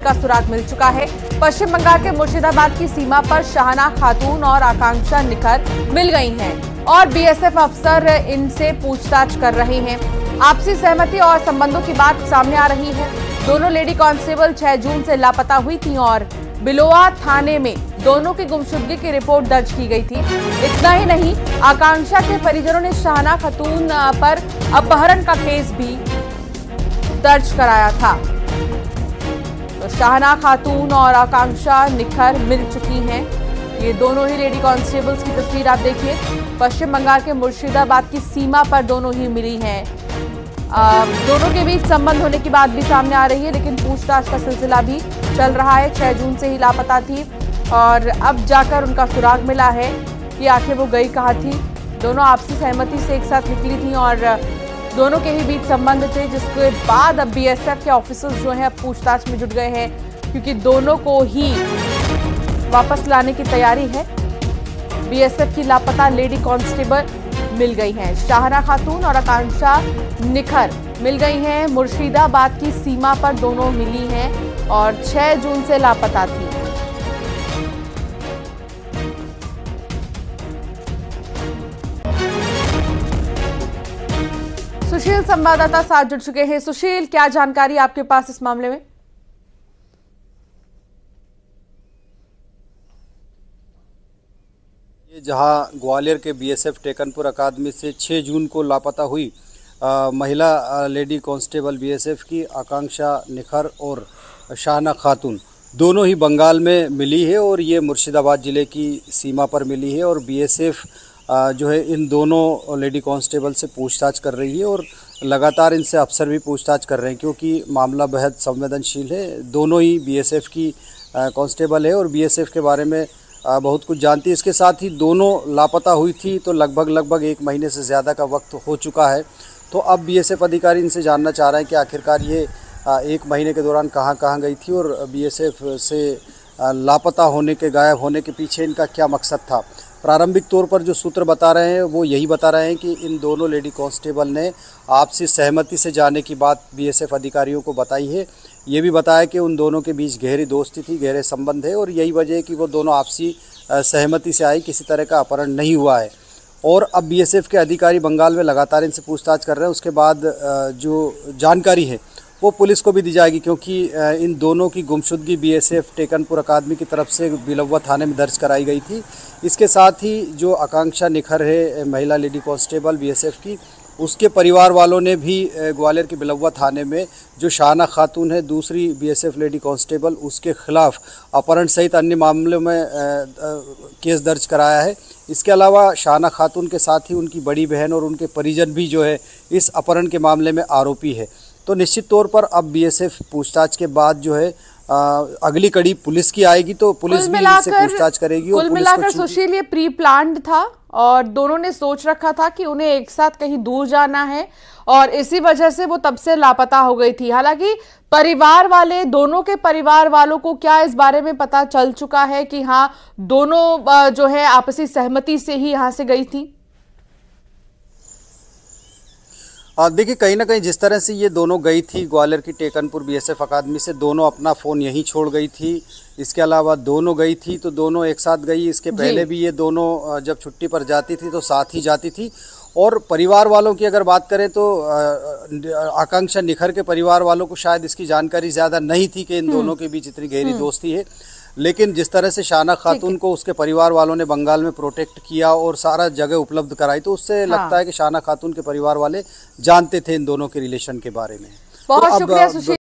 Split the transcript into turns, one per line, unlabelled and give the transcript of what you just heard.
का सुराग मिल चुका है। पश्चिम बंगाल के मुर्शिदाबाद की सीमा पर शाहना खातून और आकांक्षा निखर मिल गई हैं और बीएसएफ अफसर इनसे पूछताछ कर रहे हैं। आपसी सहमति और संबंधों की बात सामने आ रही है। दोनों लेडी कांस्टेबल 6 जून से लापता हुई थी और बिलोआ थाने में दोनों की गुमशुदगी की रिपोर्ट दर्ज की गई थी। इतना ही नहीं, आकांक्षा के परिजनों ने शाहना खातून पर अपहरण का केस भी दर्ज कराया था। तो शाहना खातून और आकांक्षा निखर मिल चुकी हैं। ये दोनों ही लेडी कांस्टेबल्स की तस्वीर आप देखिए। पश्चिम बंगाल के मुर्शिदाबाद की सीमा पर दोनों ही मिली हैं। दोनों के बीच संबंध होने की बात भी सामने आ रही है, लेकिन पूछताछ का सिलसिला भी चल रहा है। 6 जून से ही लापता थी और अब जाकर उनका सुराग मिला है कि आखिर वो गई कहाँ थी। दोनों आपसी सहमति से एक साथ निकली थी और दोनों के ही बीच संबंध थे, जिसके बाद अब बीएसएफ के ऑफिसर्स जो हैं अब पूछताछ में जुट गए हैं, क्योंकि दोनों को ही वापस लाने की तैयारी है। बीएसएफ की लापता लेडी कांस्टेबल मिल गई हैं। शाहना खातून और आकांक्षा निखर मिल गई हैं। मुर्शिदाबाद की सीमा पर दोनों मिली हैं और 6 जून से लापता थी। सुशील संवाददाता साथ जुड़ चुके हैं। सुशील, क्या जानकारी आपके पास इस मामले में?
जहां ग्वालियर के बीएसएफ टेकनपुर अकादमी से 6 जून को लापता हुई महिला लेडी कांस्टेबल बीएसएफ की आकांक्षा निखर और शाहना खातून दोनों ही बंगाल में मिली है और ये मुर्शिदाबाद ज़िले की सीमा पर मिली है और बीएसएफ जो है इन दोनों लेडी कांस्टेबल से पूछताछ कर रही है और लगातार इनसे अफसर भी पूछताछ कर रहे हैं, क्योंकि मामला बेहद संवेदनशील है। दोनों ही बीएसएफ की कांस्टेबल है और बीएसएफ के बारे में बहुत कुछ जानती है। इसके साथ ही दोनों लापता हुई थी तो लगभग 1 महीने से ज़्यादा का वक्त हो चुका है। तो अब बीएसएफ अधिकारी इनसे जानना चाह रहे हैं कि आखिरकार ये 1 महीने के दौरान कहाँ गई थी और बीएसएफ से लापता होने के, गायब होने के पीछे इनका क्या मकसद था। प्रारंभिक तौर पर जो सूत्र बता रहे हैं वो यही बता रहे हैं कि इन दोनों लेडी कांस्टेबल ने आपसी सहमति से जाने की बात बीएसएफ अधिकारियों को बताई है। ये भी बताया कि उन दोनों के बीच गहरी दोस्ती थी, गहरे संबंध है और यही वजह है कि वो दोनों आपसी सहमति से आई, किसी तरह का अपहरण नहीं हुआ है। और अब बीएसएफ के अधिकारी बंगाल में लगातार इनसे पूछताछ कर रहे हैं। उसके बाद जो जानकारी है वो पुलिस को भी दी जाएगी, क्योंकि इन दोनों की गुमशुदगी बीएसएफ टेकनपुर अकादमी की तरफ से बिलौवा थाने में दर्ज कराई गई थी। इसके साथ ही जो आकांक्षा निखर है महिला लेडी कांस्टेबल बीएसएफ की, उसके परिवार वालों ने भी ग्वालियर के बिलौवा थाने में जो शाहना खातून है दूसरी बीएसएफ लेडी कांस्टेबल, उसके खिलाफ अपहरण सहित अन्य मामलों में केस दर्ज कराया है। इसके अलावा शाहना खातून के साथ ही उनकी बड़ी बहन और उनके परिजन भी जो है इस अपहरण के मामले में आरोपी है। तो निश्चित तौर पर अब बीएसएफ पूछताछ के बाद जो है अगली कड़ी पुलिस की आएगी, तो पुलिस भी इससे पूछताछ करेगी।
कुल मिलाकर सुशील ये प्री प्लान्ड था और दोनों ने सोच रखा था कि उन्हें एक साथ कहीं दूर जाना है और इसी वजह से वो तब से लापता हो गई थी। हालांकि परिवार वाले, दोनों के परिवार वालों को क्या इस बारे में पता चल चुका है कि हाँ दोनों जो है आपसी सहमति से ही यहाँ से गई थी?
देखिए, कहीं ना कहीं जिस तरह से ये दोनों गई थी ग्वालियर की टेकनपुर बीएसएफ अकादमी से, दोनों अपना फ़ोन यहीं छोड़ गई थी। इसके अलावा दोनों गई थी तो दोनों एक साथ गई। इसके पहले भी ये दोनों जब छुट्टी पर जाती थी तो साथ ही जाती थी। और परिवार वालों की अगर बात करें तो आकांक्षा निखर के परिवार वालों को शायद इसकी जानकारी ज़्यादा नहीं थी कि इन दोनों के बीच इतनी गहरी दोस्ती है। लेकिन जिस तरह से शाहना खातून को उसके परिवार वालों ने बंगाल में प्रोटेक्ट किया और सारा जगह उपलब्ध कराई, तो उससे लगता है कि शाहना खातून के परिवार वाले जानते थे इन दोनों के रिलेशन के बारे में।
बहुत शुक्रिया सुशील।